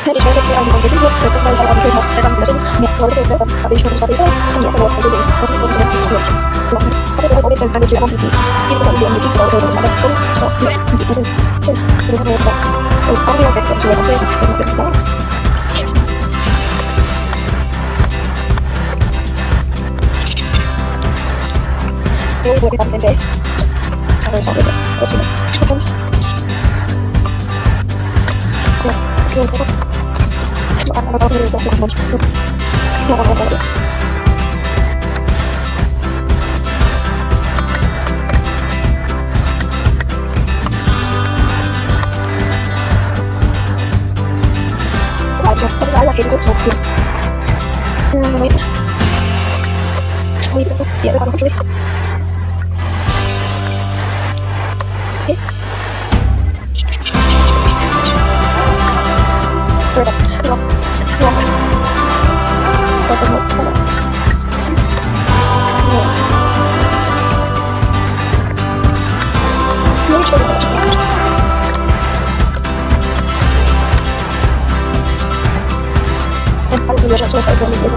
Jadi saya sesuai dengan kondisi untuk kembali dalam kisah dalam mesin nih kalau saya tapi sudah itu kan ya saya itu bisa positif itu tapi saya boleh kan juga masih itu kan dia mungkin soal itu ada pun so itu sih itu kan ya kalau dia bisa juga apa yang Ini saya kita bisa face kalau soal itu terus ini kan ya sekarang apa yang kita coba macam apa saya ikut satu itu dia ada apa lagi Selesai jam itu.